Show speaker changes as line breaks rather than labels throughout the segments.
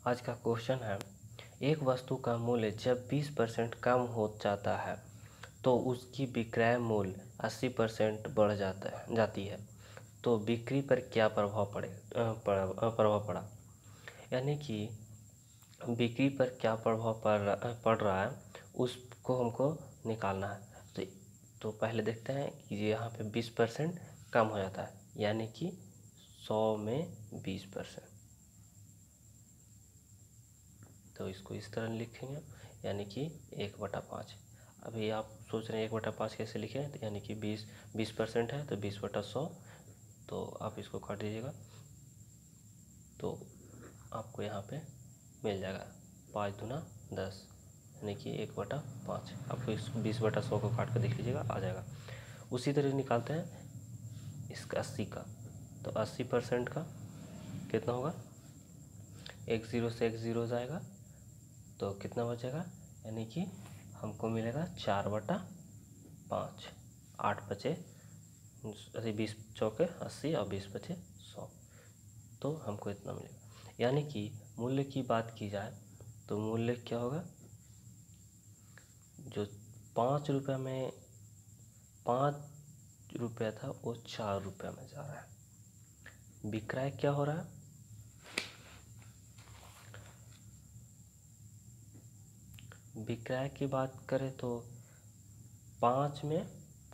आज का क्वेश्चन है, एक वस्तु का मूल्य जब 20% कम हो जाता है तो उसकी विक्रय मूल्य 80% बढ़ जाती है, तो बिक्री पर क्या प्रभाव पड़ा। यानी कि बिक्री पर क्या प्रभाव पड़ रहा है उसको हमको निकालना है। तो पहले देखते हैं कि यहाँ पे 20% कम हो जाता है, यानी कि 100 में 20%। तो इसको इस तरह लिखेंगे, यानी कि 1/5। अभी आप सोच रहे हैं 1/5 कैसे लिखें, तो यानी कि 20% है तो 20/100, तो आप इसको काट दीजिएगा तो आपको यहाँ पे मिल जाएगा 5 दूना 10, यानी कि 1/5। आपको इस 20/100 को काट कर देख लीजिएगा, आ जाएगा। उसी तरह निकालते हैं इसका 80 का, तो 80% का कितना होगा, 1 0 से 1 0 जाएगा तो कितना बचेगा, यानी कि हमको मिलेगा 4/5। 8 बचे 20 चौके 80 और 20 बचे 100, तो हमको इतना मिलेगा। यानी कि मूल्य की बात की जाए तो मूल्य क्या होगा, जो 5 रुपये में 5 रुपया था वो 4 रुपये में जा रहा है। विक्रय क्या हो रहा है, विक्रय की बात करें तो 5 में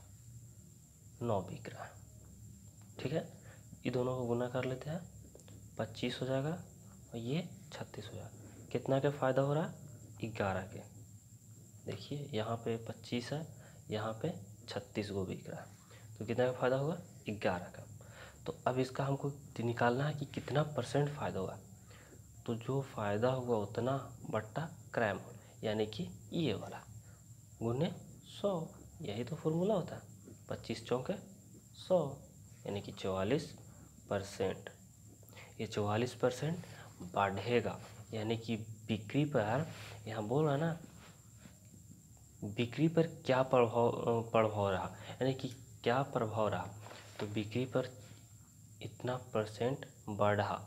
9 बिक रहा है। ठीक है, ये दोनों को गुना कर लेते हैं, 25 हो जाएगा और ये 36 हो जाएगा। कितना का फ़ायदा हो रहा है, 11 के। देखिए यहाँ पे 25 है, यहाँ पे 36 को बिक रहा है, तो कितना का फ़ायदा होगा, 11 का। तो अब इसका हमको निकालना है कि कितना % फ़ायदा होगा। तो जो फ़ायदा होगा उतना बट्टा क्रय मूल्य, यानी कि ये वाला गुने 100, यही तो फॉर्मूला होता है। 25 चौके 100, यानी कि 44%। ये 44% बढ़ेगा, यानी कि बिक्री पर, यहाँ बोल रहा है ना, बिक्री पर क्या प्रभाव रहा, यानी कि क्या प्रभाव रहा, तो बिक्री पर इतना % बढ़ा,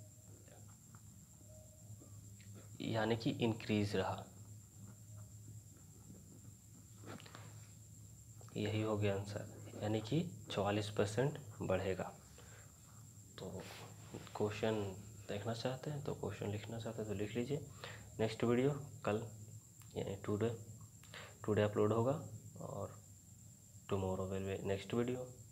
यानी कि इंक्रीज रहा। यही हो गया आंसर, यानी कि 44% बढ़ेगा। तो क्वेश्चन देखना चाहते हैं तो क्वेश्चन लिखना चाहते हैं तो लिख लीजिए। नेक्स्ट वीडियो कल, यानी टुडे अपलोड होगा और tomorrow will be next video.